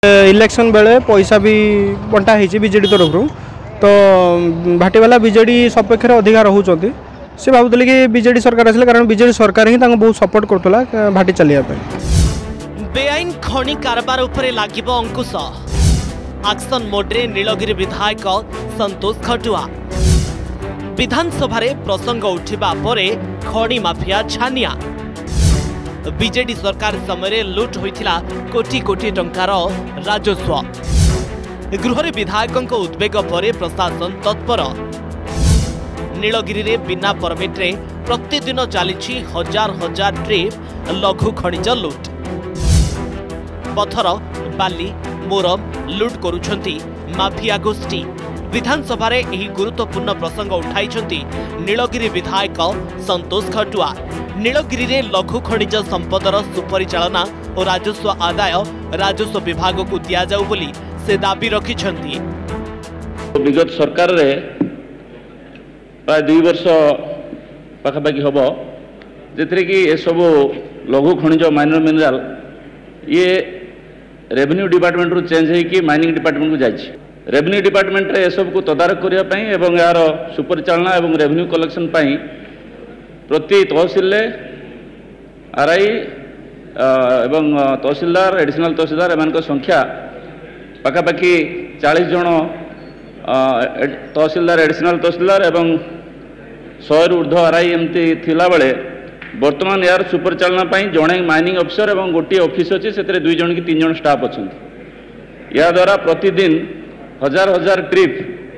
Election बेले पैसा भी बंटा होती बीजेडी तरफ तो भाटीवाला बीजेडी सपेक्ष अधिक रोचे से भावुले कि बीजेडी सरकार आसिले कारण बीजेडी सरकार ही बहुत सपोर्ट करुला भाटी चलिया बेआईन खनि कारबार उपरे लागिबो अंकुश एक्शन मोड्रे नीलगिरी विधायक संतोष खटुआ विधानसभा प्रसंग उठिबा परे खनि माफिया छानिया बीजेडी सरकार समय लुट होइथिला कोटी कोटी टंकार राजस्व गृह विधायक उद्वेग पर प्रशासन तत्पर नीलगिरी रे बिना परमिट रे प्रतिदिन चली हजार हजार ट्रिप लघु खनिज लुट पथर बाली मोरम लुट करुछंती माफिया गोष्ठी विधानसभा रे एही गुरुत्वपूर्ण प्रसंग उठाइछंती नीलगिरी विधायक संतोष खटुआ नीलगिरी रे लघु खनिज संपदर सुपरिचालना और राजस्व आदाय राजस्व विभाग को दिया जाऊ बोली से दाबी रखिछंती। विगत सरकार रे प्राय 2 वर्ष पाखापाखि हम जे कि ए सब लघु खनिज माइनर मिनराल ये रेवेन्यू डिपार्टमेंट रू चेंज होगी माइनिंग डिपार्टमेंट को जाइए रेवेन्यू डिपार्टमेंट रे सब को तदारख करने एवं यार सुपरिचालना एवं रेवेन्यू कलेक्शन प्रति तहसिल आरआई एवं तहसिलदार एडिशनल तहसिलदार एम संख्या पाखापाखि 40 जन तहसिलदार एडिशनल तहसिलदार एवं 100 ऊर्ध्व आरआई एमती थिला बेले वर्तमान यार सुपरिचालना जड़े माइनिंग ऑफिसर एवं गोटे ऑफिस अच्छे से 2 जन कि 3 जन स्टाफ अच्छा या द्वारा प्रतिदिन हजार हजार ट्रिप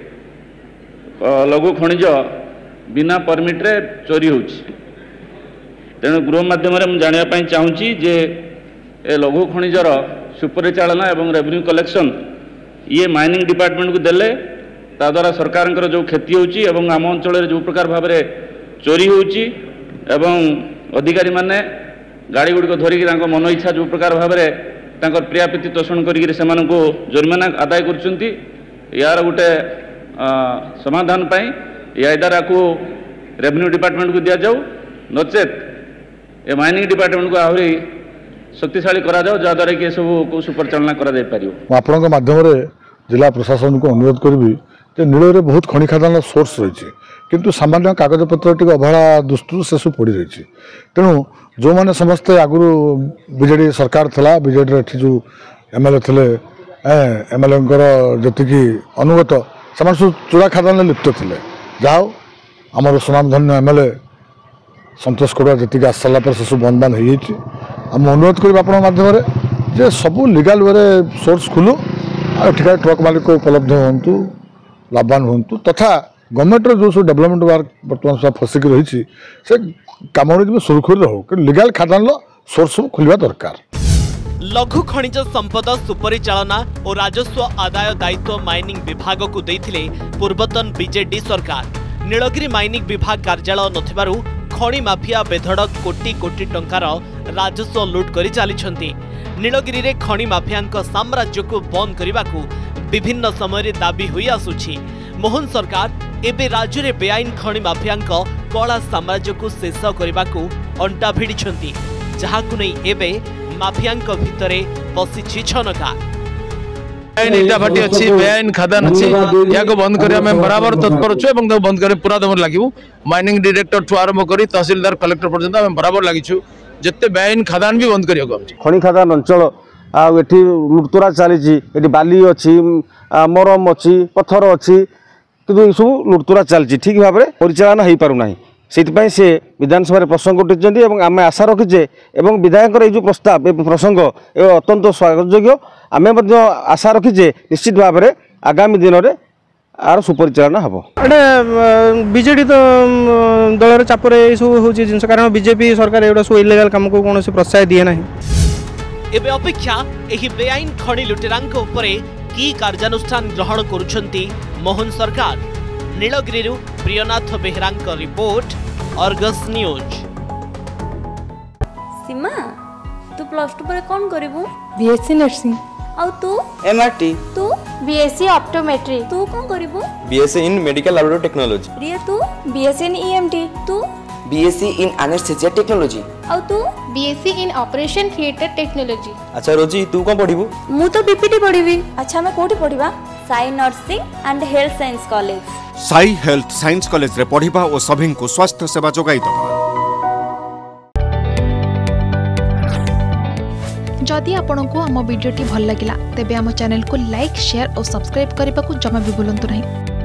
लघु खनिज बिना परमिट रे चोरी होची तेणु गृह माध्यम जानापी चाहूँगी जे ए लघु खनिजर सुपरिचालना एवं रेवेन्यू कलेक्शन ये माइनिंग डिपार्टमेंट को देले ता द्वारा सरकार जो क्षति होची एवं आम अंचल जो प्रकार भाव में चोरी होची एवं अधिकारी माने गाड़ी गुड़िक धरिकी मन इच्छा जो प्रकार भाव में प्रियाप्रीति तोषण करके जोरिमाना आदाय कर यार गोटे समाधान पाई या द्वारा को रेवेन्यू डिपार्टमेंट को दि जाऊ नचेत ए माइनिंग डिपार्टमेंट को आहरी शक्तिशाली करा जाओ जहाँद्वारा कि सब को सुपरिचालना कर माध्यम जिला प्रशासन को अनुरोध करी नील बहुत खनि खादान सोर्स रही किंतु सामान्य कागजपत्र टी अवहेला दृष्टि से सब पड़ रही तेणु जो मैंने समस्ते आगु बीजेडी सरकार था बीजेडी जो एमएलए थे एमएलए जी अनुगत से सब चूड़ा खादान लिप्त थे जाओ आमर सुनामधन्य एमएलए संतोष खटुआ जी आस सारापर से सब बंद बांध हो अनुरोध कर माध्यम जे सब लीगल वे सोर्स खुलू ठीक ट्रक मालिक उपलब्ध हूँ लाभवान हूँ तथा गवर्नमेंट जो सब डेवलपमेंट वर्क बर्तमान फसिक रही से कम सुरखुरी हो कि लीगल खादान सोर्स सब खुलवा दरकार। लघु खनिज संपद सुपरिचालना और राजस्व आदाय दायित्व माइनिंग विभाग को देथिले पूर्वतन बीजेडी सरकार नीलगिरी माइनिंग विभाग कार्यालय नथिबारु खनि माफिया बेधड़क कोटी कोटी टंकार राजस्व लुट करी चली नीलगिरी रे खनि माफिया साम्राज्य को बंद करने को विभिन्न समय दाबी हुई आसुछि मोहन सरकार एबे राज्य रे बेआईन खनि माफिया कला साम्राज्य को शेष करने को अंटा भिड़ी जहाकु नहीं एबे माफिया भितरे पशिछि छनका भाटी अच्छी बेआईन खादान अच्छी या बंद कर बराबर तत्पर अच्छे बंद कर पूरा दम लगे माइनिंग डायरेक्टर ठू आरंभ कर तहसिलदार कलेक्टर पर्यटन बराबर लगिछु जिते बेआईन खादान भी बंद कर खनि खादान अंचल आठी लुटतरा चली बाली अच्छी मरम अच्छी पत्थर अच्छी कि सब लुटतरा चलती ठीक भाव में परिचालन हो पारना से से विधानसभा प्रसंग उठी आम आशा रखीचे और विधायक जो प्रस्ताव प्रसंग अत्यंत स्वागतयोग्य आम आशा रखीचे निश्चित भाव में आगामी दिन में आर सुपरिचालना हम बीजेडी तो दल चापर सब हो जिन कारण बीजेपी सरकार एगुड़ा सब इलीगल काम को कौन प्रोत्साह दिए ना एबे अपेक्षा एही बेआईन खनि लुटेरांक उपरे की कार्यानुष्ठान ग्रहण करुछंती मोहन सरकार। नीलगिरी प्रियनाथ बेहरांक रिपोर्ट अर्गस न्यूज। सीमा तू +2 पर कौन करिवु? BSc nursing. और तू? एमआरटी। तू? BSc optometry. तू कौन करिवु? BSc in medical laboratory technology. Riya तू? BSc in EMT. तू? BSc in anaesthesia technology. और तू? BSc in Operation Theatre Technology. अच्छा रोजी तू कौन पढ़िबू? मु तो बीपीटी पढ़िबी। अच्छा मैं कोठी पढ़िबा? Sai nursing and health science college. Sai health science college रे पढ़िबा और सभी को स्वास्थ्य सेवा जोगाई दबा। जदि आपंक आम भिडी भल लगा तेब आम चैनल को लाइक शेयर और सब्सक्राइब करने को जमा भी भूलु नहीं।